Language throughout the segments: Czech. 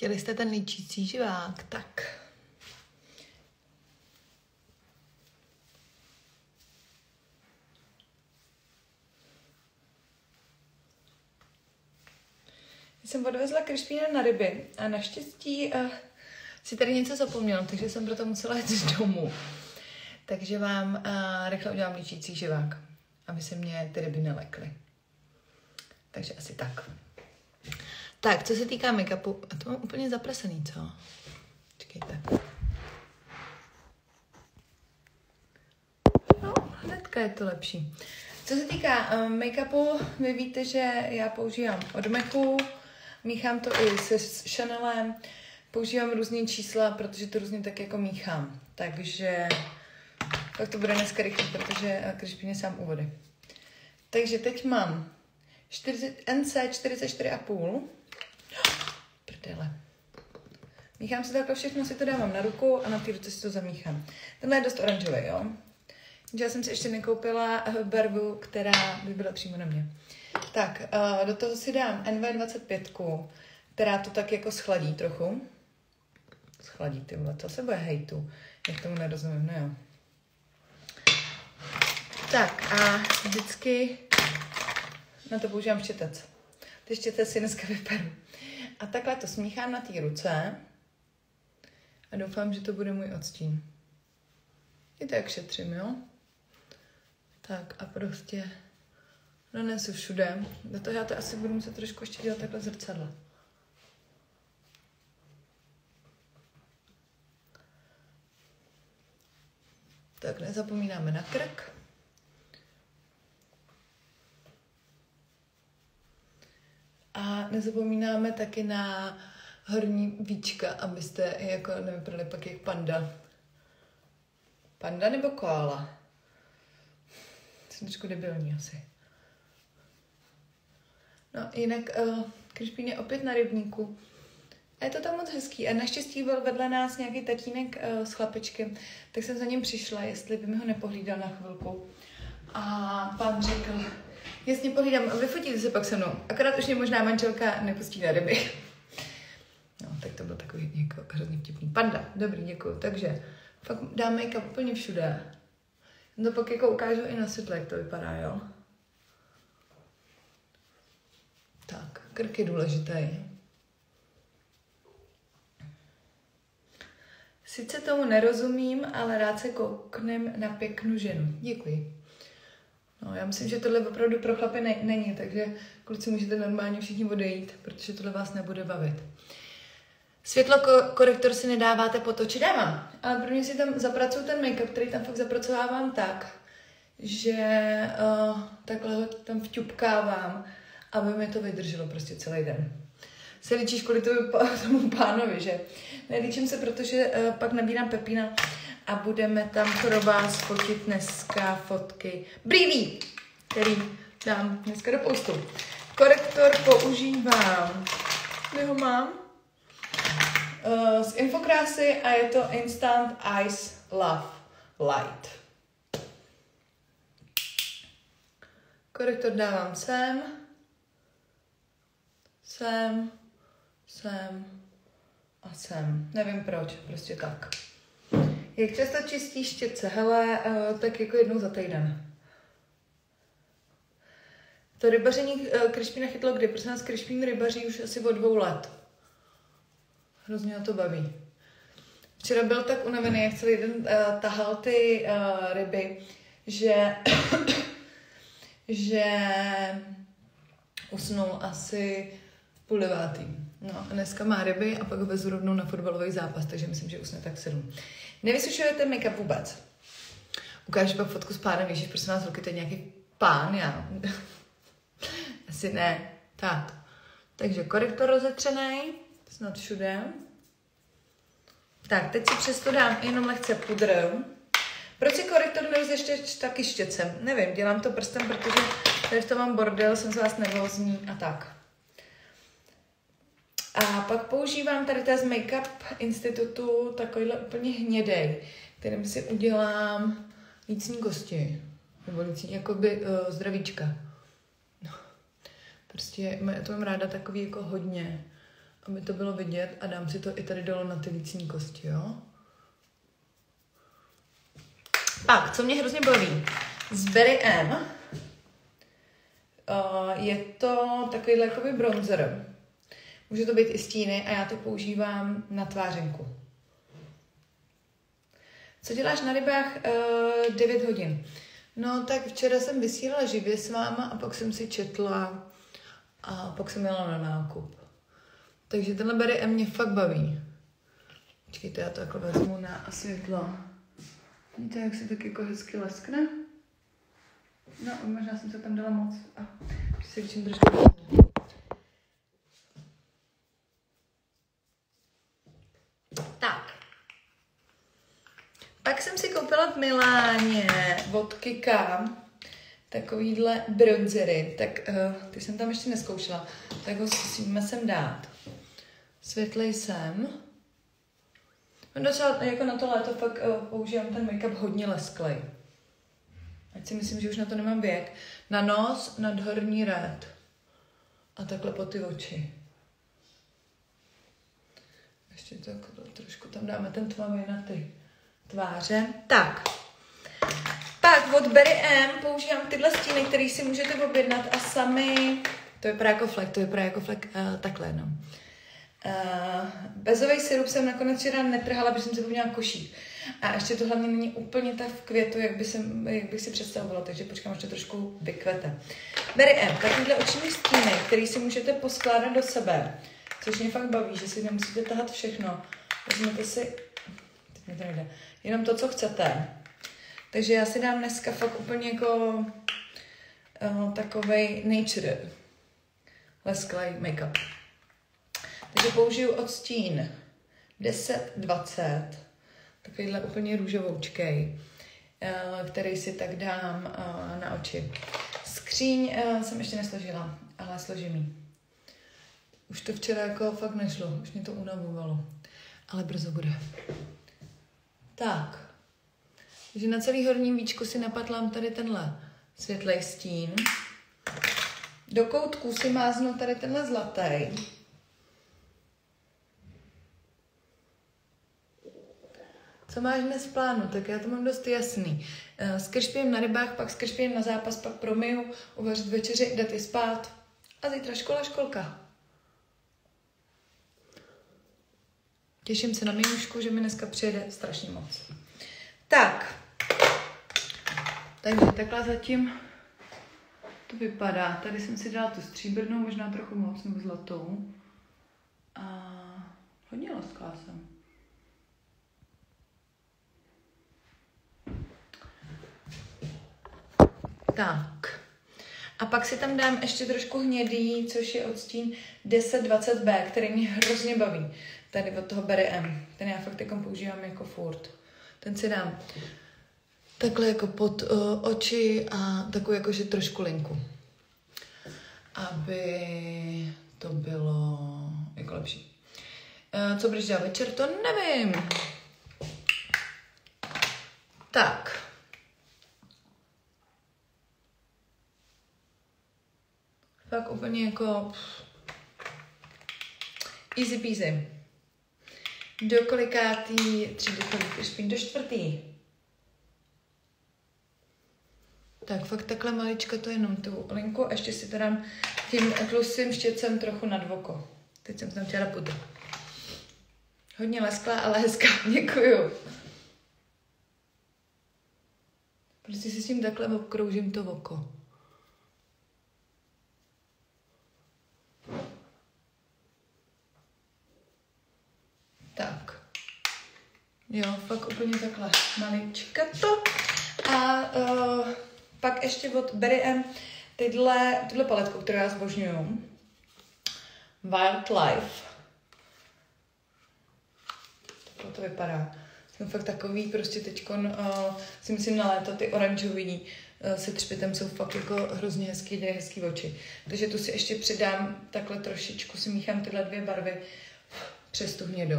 Chtěli jste ten líčící živák, tak. Jsem odvezla Krišpína na ryby a naštěstí si tady něco zapomněla, takže jsem proto musela jít z domu. Takže vám rychle udělám líčící živák, aby se mě ty ryby nelekly. Takže asi tak. Tak, co se týká make-upu, a to mám úplně zaprasený, co? Čekejte. No, hnedka je to lepší. Co se týká make-upu, vy víte, že já používám od MACu, míchám to i se Chanelem, používám různý čísla, protože to různě tak jako míchám. Takže tak to bude dneska rychle, protože Krišpín je sám u vody. Takže teď mám NC 44,5. Prdele. Míchám si takhle všechno, si to dávám na ruku a na té ruce si to zamíchám. Tenhle je dost oranžový, jo? Já jsem si ještě nekoupila barvu, která by byla přímo na mě. Tak, do toho si dám NV25, která to tak jako schladí trochu. Schladí, ty vole, to se bude hejtu. Jak tomu nerozumím, no jo. Tak a vždycky na to používám štětec. Ty štětec si dneska vyperu. A takhle to smíchám na té ruce a doufám, že to bude můj odstín. I tak šetřím, jo? Tak a prostě nanesu všude. Do toho já to asi budu muset trošku ještě dělat takhle zrcadlo. Tak nezapomínáme na krk. A nezapomínáme taky na horní víčka, abyste jako nevypadali pak jak panda. Panda nebo koala? Jsem trošku debilní asi. No jinak Krišpín je opět na rybníku. A je to tam moc hezký. A naštěstí byl vedle nás nějaký tatínek s chlapečkem, tak jsem za ním přišla, jestli by mi ho nepohlídal na chvilku. A pán řekl, jasně pohlídám, vyfotíte se pak se mnou. Akorát už mě možná manželka nepustí na ryby. No, tak to byl takový jako hrozně vtipný. Panda, dobrý, děkuju. Takže fakt dám make-up úplně všude. To pak jako ukážu i na světle, jak to vypadá, jo? Tak, krk je důležitý. Sice tomu nerozumím, ale rád se kouknem na pěknou ženu. Děkuji. No, já myslím, že tohle opravdu pro chlapy není, takže kluci můžete normálně všichni odejít, protože tohle vás nebude bavit. Světlo korektor si nedáváte pod oči? Dávám, ale prvně si tam zapracuju ten make-up, který tam fakt zapracovávám tak, že takhle ho tam vťupkávám, aby mi to vydrželo prostě celý den. Se líčíš kvůli tomu pánovi, že? Nelíčím se, protože pak nabírám Pepína a budeme tam pro vás fotit dneska fotky brýlí, který dám dneska do postu. Korektor používám, kde ho mám? Z Infokrásy a je to Instant Ice Love Light. Korektor dávám sem a sem. Nevím proč, prostě tak. Jak často čistíš štětce? Hele, tak jako jednou za týden. To rybaření Krišpína chytlo kdy? Prosím nás, Krišpín rybaří už asi od 2 let. Hrozně ho to baví. Včera byl tak unavený, jak celý den tahal ty ryby, že usnul asi v 8:30. No a dneska má ryby a pak ho vezu rovnou na fotbalový zápas, takže myslím, že usne tak 7. Nevysušujete make-up vůbec. Ukážu pak fotku s pánem, víš, prosím vás, holky, to je nějaký pán, já. Asi ne. Tak. Takže korektor rozetřenej, snad všude. Tak, teď si přesto dám jenom lehce pudr. Proč si korektor nerozještě taky štětcem? Nevím, dělám to prstem, protože tady v tom mám bordel, jsem z vás nervózní a tak. A pak používám tady z Make-up Institutu takovýhle úplně hnědej, kterým si udělám lícní kosti. Nebo lícní, jakoby zdravíčka. No. Prostě to mám ráda takový jako hodně aby to bylo vidět a dám si to i tady dole na ty lícní kosti, jo? Pak, co mě hrozně baví, z Berry M je to takovýhle jakoby bronzer. Může to být i stíny a já to používám na tvářenku. Co děláš na rybách 9 hodin? No tak včera jsem vysílala živě s váma a pak jsem si četla a pak jsem jela na nákup. Takže tenhle Berry M mě fakt baví. Počkejte, já to jako vezmu na světlo. Vidíte, jak se tak jako hezky leskne? No, možná jsem se tam dala moc. A si řečím trošku. Tak. Pak jsem si koupila v Miláně od Kika takovýhle bronzery. Tak ty jsem tam ještě neskoušela. Tak ho zkusíme sem dát. Světlej jsem. No docela jako na to léto fakt používám ten make-up hodně lesklej. Ať si myslím, že už na to nemám věk. Na nos, nad horní rét. A takhle po ty oči. Ještě to jako trošku tam dáme ten tmavý na ty tváře. Tak. Pak od Berry M používám tyhle stíny, které si můžete objednat a sami. To vypadá jako flek, takhle no. Bezový sirup jsem nakonec včera netrhala, protože jsem se poměla košík. A ještě to hlavně není úplně tak v květu, jak bych si představovala, takže počkám, až to trošku vykvete. Berry M, takovýhle oční stíny, který si můžete poskládat do sebe, což mě fakt baví, že si nemusíte tahat všechno. Vezmete si, teď mi to nejde, jenom to, co chcete. Takže já si dám dneska fakt úplně jako takovej nature lesklej make-up. Takže použiju odstín 10-20, takovýhle úplně růžovoučkej, který si tak dám na oči. Skříň jsem ještě nesložila, ale složím ji. Už to včera jako fakt nešlo, už mě to unavovalo, ale brzo bude. Tak, takže na celý horní víčku si napatlám tady tenhle světlej stín. Do koutků si máznu tady tenhle zlatý. Co máš dnes v plánu? Tak já to mám dost jasný. Skršpím na rybách, pak skršpím na zápas, pak promiju, uvařit večeři, dát je spát. A zítra školka. Těším se na Mijušku, že mi dneska přijede strašně moc. Tak. Takže takhle zatím to vypadá. Tady jsem si dala tu stříbrnou, možná trochu moc, nebo zlatou. A hodně lesklá jsem. Tak. A pak si tam dám ještě trošku hnědý, což je odstín 10-20B, který mě hrozně baví. Tady od toho Berry M. Ten já fakt takom používám jako furt. Ten si dám takhle jako pod oči a takovou jakože trošku linku. Aby to bylo jako lepší. Co budeš dělat večer, to nevím. Tak. Fakt úplně jako easy peasy. Do kolikátý třídy spím? Do 4. Tak fakt takhle malička to jenom tu linku a ještě si to dám tím tlustým štětcem trochu nad oko. Teď jsem tam chtěla pudr. Hodně lesklá, ale hezká. Děkuju. Prostě si s tím takhle obkroužím to oko. Tak. Jo, fakt úplně takhle malička to. A pak ještě od Berry M tuhle paletku, kterou já zbožňuju. Wildlife. Takhle to vypadá. Jsem fakt takový, prostě teďkon si myslím na léto ty oranžový se třpitem jsou fakt jako hrozně hezký, dají hezký oči. Takže tu si ještě přidám takhle trošičku, si míchám tyhle 2 barvy přes tu hnědou.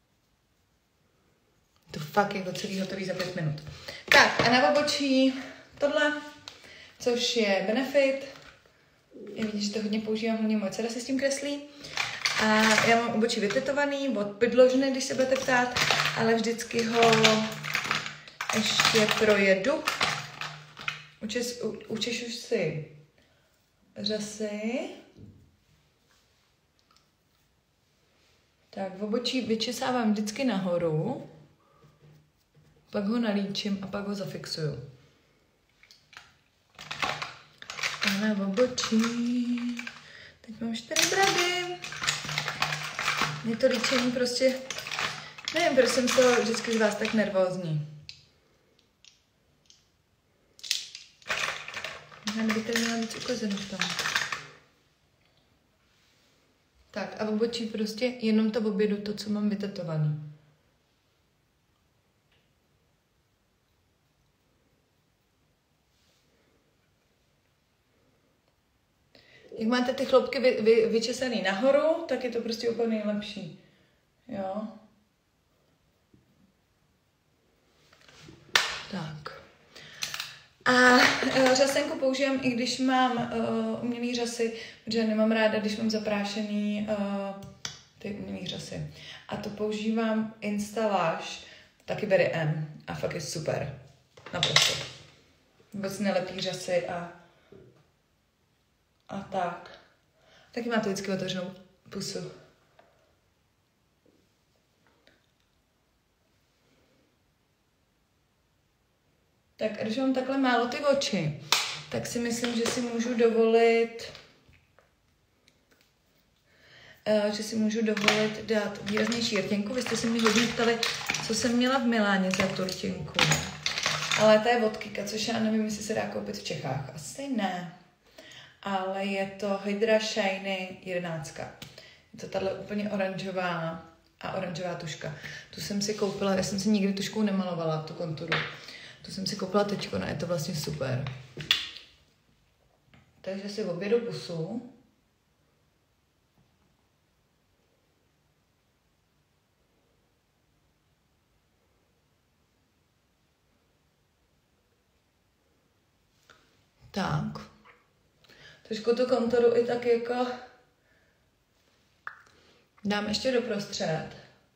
To fakt jako celý hotový za 5 minut. Tak a na obočí tohle, což je Benefit. Já vidím, že to hodně používám, hlavně moje dcera se s tím kreslí. A já mám obočí vytetovaný, podložený, když se budete ptát, ale vždycky ho ještě projedu. Učešu si řasy. Tak v obočí vyčesávám vždycky nahoru, pak ho nalíčím a pak ho zafixuju. A na obočí. Teď mám 4 brady. Mě to líčení prostě, nevím, proč jsem to vždycky z vás tak nervózní. Možná bych tady měla víc ukazeno v tom. Tak a v obočí prostě jenom to objedu to, co mám vytetovaný. Jak máte ty chloupky vyčesaný nahoru, tak je to prostě úplně nejlepší. Jo. Tak. A řasenku používám, i když mám umělý řasy, protože nemám ráda, když mám zaprášený ty umělý řasy. A to používám Instalash, taky Berry M. A fakt je super. Naprosto. Vůbec nelepí řasy a tak. Taky máte vždycky otevřenou pusu. Tak a když mám takhle málo ty oči, tak si myslím, že si můžu dovolit dát výraznější rtěnku. Vy jste se mi hodně ptali, co jsem měla v Miláně za tu rtěnku. Ale to je od Kika, což já nevím, jestli se dá koupit v Čechách. Asi ne. Ale je to Hydra Shiny 11. Je to tahle úplně oranžová a oranžová tuška. Tu jsem si koupila, já jsem si nikdy tuškou nemalovala, tu konturu. Tu jsem si koupila teďko, no je to vlastně super. Takže si objedu pusu. Tak. Trošku tu kontoru i tak jako dám ještě doprostřed.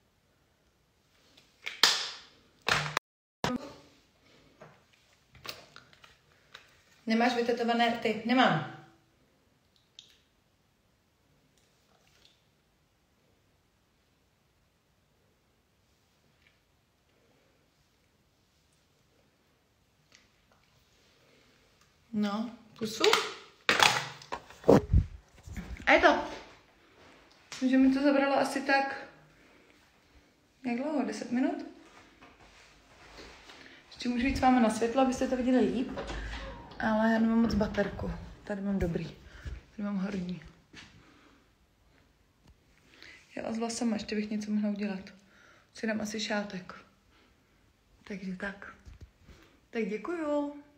Nemáš vytetované rty? Nemám. No, pusu. A je to. Myslím, že mi to zabralo asi tak, jak dlouho? 10 minut? Ještě můžu jít s vámi na světlo, abyste to viděli líp. Ale já nemám moc baterku. Tady mám dobrý. Tady mám horní. Já s vlasama ještě bych něco mohla udělat. Si dám asi šátek. Takže tak. Tak děkuju.